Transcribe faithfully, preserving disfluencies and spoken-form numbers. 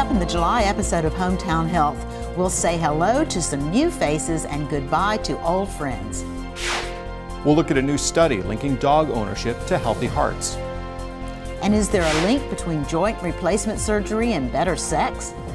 up in the July episode of Hometown Health. We'll say hello to some new faces and goodbye to old friends. We'll look at a new study linking dog ownership to healthy hearts. And is there a link between joint replacement surgery and better sex?